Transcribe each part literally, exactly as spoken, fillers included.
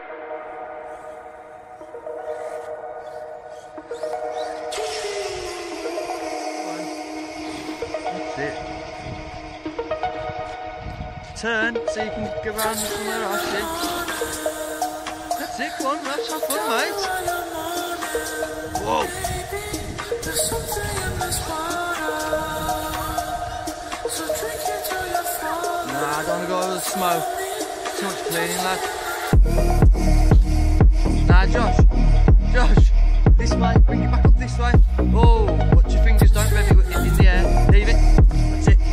That's it. Turn so you can go round somewhere else. Yeah. That's it, come on, let's have fun, mate. Whoa! Nah, I don't want to go over the smoke. Too much cleaning, lad. Nah, Josh. Josh, this way. Bring it back up this way. Oh, watch your fingers, don't rev it in the air. Leave it. That's it.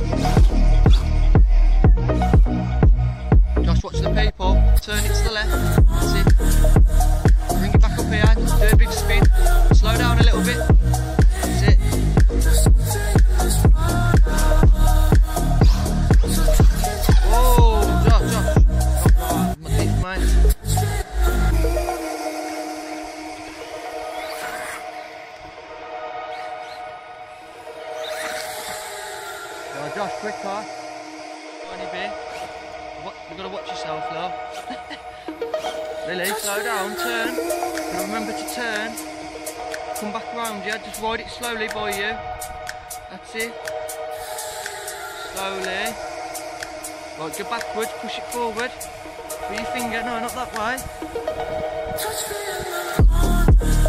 Josh, watch the people. Turn it to the left. That's it. Bring it back up here. Do a big spin. Slow down a little bit. That's it. Now Josh, quick car. Tiny bit. What, you've got to watch yourself, love. Lily, slow down, turn. And remember to turn. Come back around you, just ride it slowly by you. That's it. Slowly. Right, go backwards, push it forward. With your finger, no, not that way.